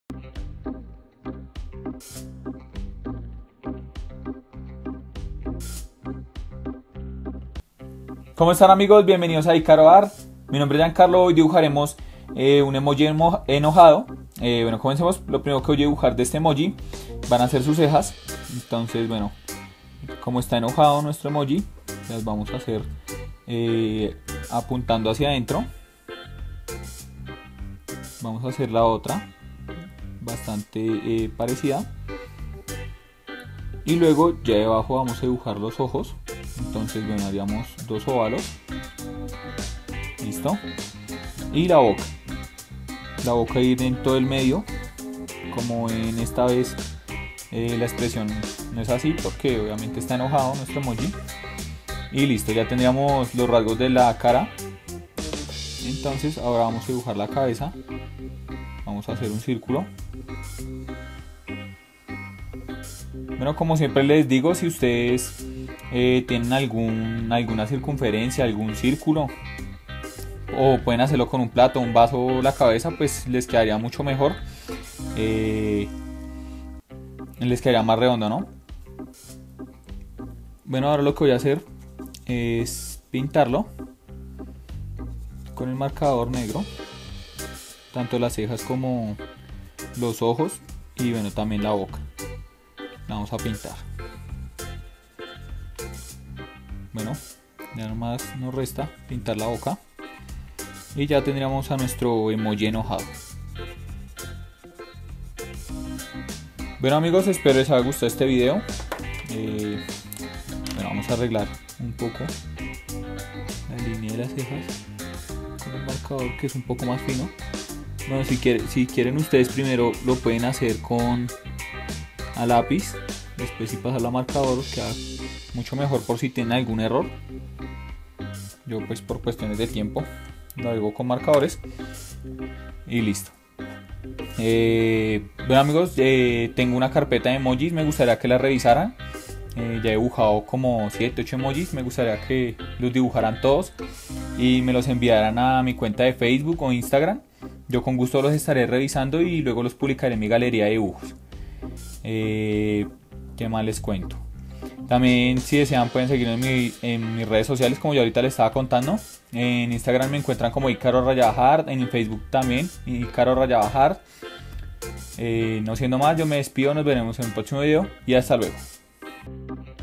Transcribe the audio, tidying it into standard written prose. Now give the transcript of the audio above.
¿Cómo están, amigos? Bienvenidos a Icaro Art. Mi nombre es Giancarlo. Hoy dibujaremos un emoji enojado. Bueno, comencemos. Lo primero que voy a dibujar de este emoji van a ser sus cejas. Entonces, bueno, como está enojado nuestro emoji, las vamos a hacer apuntando hacia adentro. Vamos a hacer la otra, bastante parecida. Y luego ya debajo vamos a dibujar los ojos. Entonces, bueno, haríamos dos óvalos. Listo. Y la boca. La boca ir en todo el medio. Como en esta vez la expresión no es así, porque obviamente está enojado nuestro emoji. Y listo, ya tendríamos los rasgos de la cara. Entonces ahora vamos a dibujar la cabeza. Vamos a hacer un círculo. Bueno, como siempre les digo, si ustedes tienen alguna circunferencia, algún círculo, o pueden hacerlo con un plato, un vaso, la cabeza, pues les quedaría mucho mejor. Les quedaría más redondo, ¿no? Bueno, ahora lo que voy a hacer es pintarlo con el marcador negro, tanto las cejas como los ojos, y bueno, también la boca. La vamos a pintar. Bueno, ya nomás nos resta pintar la boca y ya tendríamos a nuestro emoji enojado. Bueno, amigos, espero les haya gustado este video. Bueno, vamos a arreglar un poco la línea de las cejas con el marcador, que es un poco más fino. Bueno, si quieren ustedes primero lo pueden hacer a lápiz, después si pasar la marcador queda mucho mejor por si tienen algún error. Yo pues por cuestiones de tiempo lo hago con marcadores y listo. Bueno, amigos, tengo una carpeta de emojis, me gustaría que la revisaran. Ya he dibujado como 7, 8 emojis, me gustaría que los dibujaran todos y me los enviaran a mi cuenta de Facebook o Instagram. Yo con gusto los estaré revisando y luego los publicaré en mi galería de dibujos. ¿Qué más les cuento? También, si desean, pueden seguirme en mis redes sociales, como yo ahorita les estaba contando. En Instagram me encuentran como Icaro_Art, en Facebook también Icaro_Art. No siendo más, yo me despido, nos veremos en el próximo video y hasta luego.